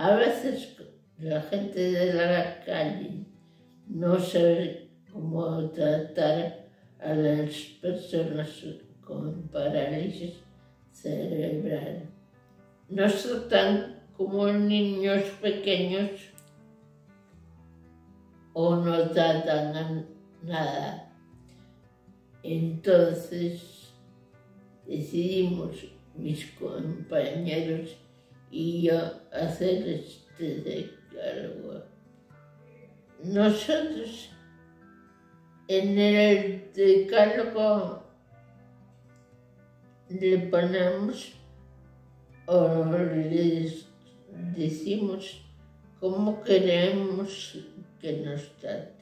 A veces la gente de la calle no sabe cómo tratar a las personas con parálisis cerebral. Nos tratan como niños pequeños o no tratan a nada. Entonces decidimos, mis compañeros y yo, hacer este decálogo. Nosotros en el decálogo le ponemos o les decimos cómo queremos que nos traten.